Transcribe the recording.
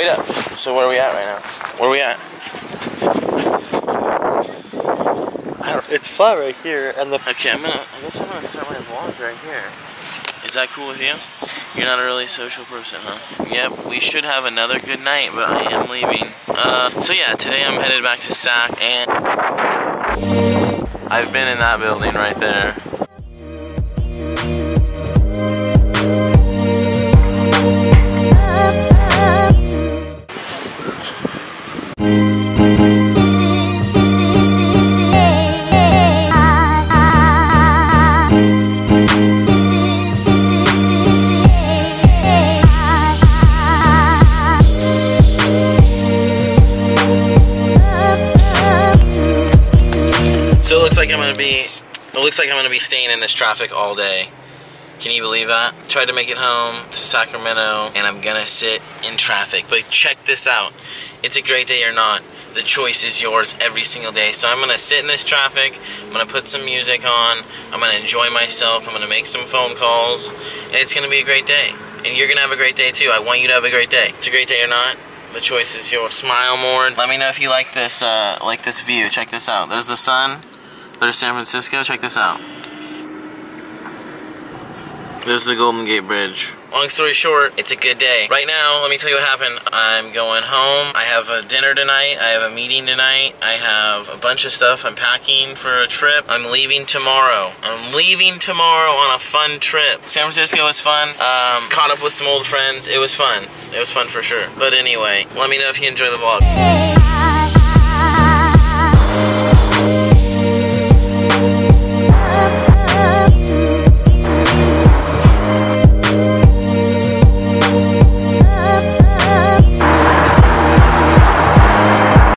Wait up. So where are we at right now? Where are we at? It's flat right here, and the... Okay, I guess I'm gonna start my vlog right here. Is that cool with you? You're not a really social person, huh? Yep, we should have another good night, but I am leaving. So yeah, today I'm headed back to Sac, and I've been in that building right there. So it looks like I'm gonna be staying in this traffic all day. Can you believe that? Tried to make it home to Sacramento, and I'm gonna sit in traffic. But check this out. It's a great day or not. The choice is yours every single day. So I'm gonna sit in this traffic, I'm gonna put some music on, I'm gonna enjoy myself, I'm gonna make some phone calls, and it's gonna be a great day. And you're gonna have a great day too. I want you to have a great day. It's a great day or not. The choice is yours. Smile more. Let me know if you like this view. Check this out. There's the sun. There's San Francisco. Check this out. There's the Golden Gate Bridge. Long story short, it's a good day. Right now, let me tell you what happened. I'm going home. I have a dinner tonight. I have a meeting tonight. I have a bunch of stuff. I'm packing for a trip. I'm leaving tomorrow. I'm leaving tomorrow on a fun trip. San Francisco was fun. Caught up with some old friends. It was fun. It was fun for sure. But anyway, let me know if you enjoy the vlog.